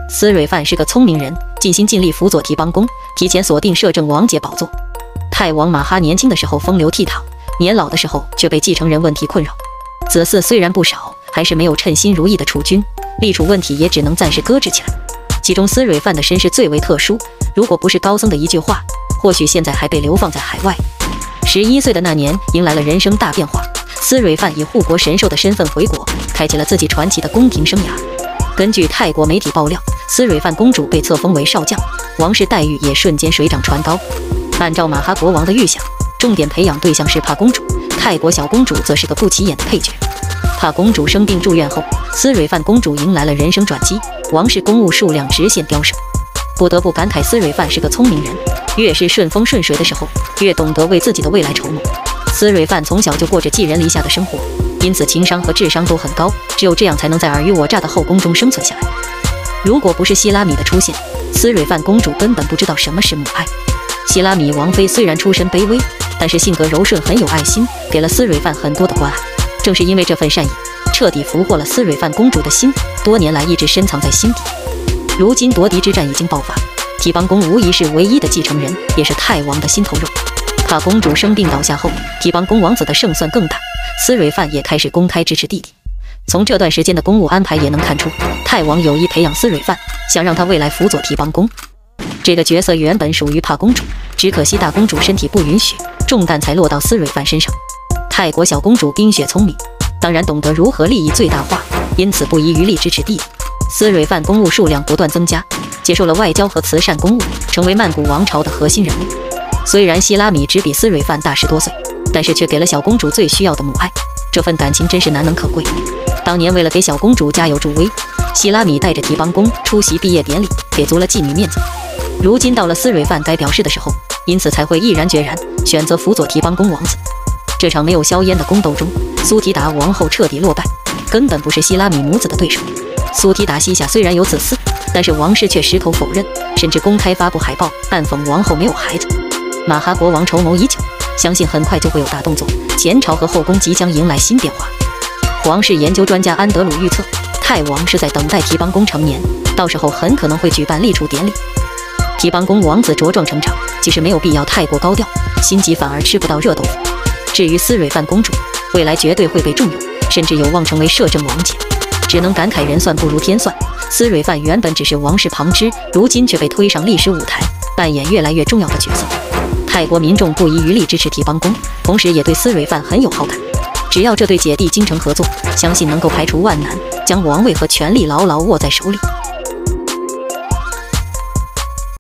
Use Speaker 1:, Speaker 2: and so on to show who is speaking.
Speaker 1: 司蕊范是个聪明人，尽心尽力辅佐提邦公，提前锁定摄政王姐宝座。太王马哈年轻的时候风流倜傥，年老的时候却被继承人问题困扰，子嗣虽然不少，还是没有称心如意的储君，立储问题也只能暂时搁置起来。其中司蕊范的身世最为特殊，如果不是高僧的一句话，或许现在还被流放在海外。11岁的那年，迎来了人生大变化，司蕊范以护国神兽的身份回国，开启了自己传奇的宫廷生涯。根据泰国媒体爆料，司蕊范公主被册封为少将，王室待遇也瞬间水涨船高。按照马哈国王的预想，重点培养对象是帕公主，泰国小公主则是个不起眼的配角。帕公主生病住院后，司蕊范公主迎来了人生转机，王室公务数量直线飙升。不得不感慨司蕊范是个聪明人，越是顺风顺水的时候，越懂得为自己的未来筹谋。司蕊范从小就过着寄人篱下的生活，因此情商和智商都很高，只有这样才能在尔虞我诈的后宫中生存下来。如果不是希拉米的出现，司蕊范公主根本不知道什么是母爱。希拉米王妃虽然出身卑微，但是性格柔顺，很有爱心，给了司蕊范很多的关爱。正是因为这份善意，彻底俘获了司蕊范公主的心，多年来一直深藏在心底。如今夺嫡之战已经爆发，提邦公无疑是唯一的继承人，也是太王的心头肉。帕公主生病倒下后，提邦公王子的胜算更大，司蕊范也开始公开支持弟弟。从这段时间的公务安排也能看出，太王有意培养司蕊范，想让他未来辅佐提邦公。这个角色原本属于帕公主，只可惜大公主身体不允许，重担才落到司蕊范身上。泰国小公主冰雪聪明，当然懂得如何利益最大化，因此不遗余力支持弟弟。司蕊范公务数量不断增加，接受了外交和慈善公务，成为曼谷王朝的核心人物。虽然希拉米只比司蕊范大10多岁，但是却给了小公主最需要的母爱，这份感情真是难能可贵。当年为了给小公主加油助威，希拉米带着提邦公出席毕业典礼，给足了妓女面子。如今到了司蕊范该表示的时候，因此才会毅然决然选择辅佐提邦公王子。这场没有硝烟的宫斗中，苏提达王后彻底落败，根本不是希拉米母子的对手。苏提达膝下虽然有子嗣，但是王室却矢口否认，甚至公开发布海报暗讽王后没有孩子。马哈国王筹谋已久，相信很快就会有大动作，前朝和后宫即将迎来新变化。皇室研究专家安德鲁预测，太王是在等待提邦公成年，到时候很可能会举办立储典礼。提邦公王子茁壮成长，其实没有必要太过高调，心急反而吃不到热豆腐。至于司蕊范公主，未来绝对会被重用，甚至有望成为摄政王姐。只能感慨人算不如天算，司蕊范原本只是王室旁支，如今却被推上历史舞台，扮演越来越重要的角色。泰国民众不遗余力支持提邦公，同时也对司蕊范很有好感。只要这对姐弟精诚合作，相信能够排除万难，将王位和权力牢牢握在手里。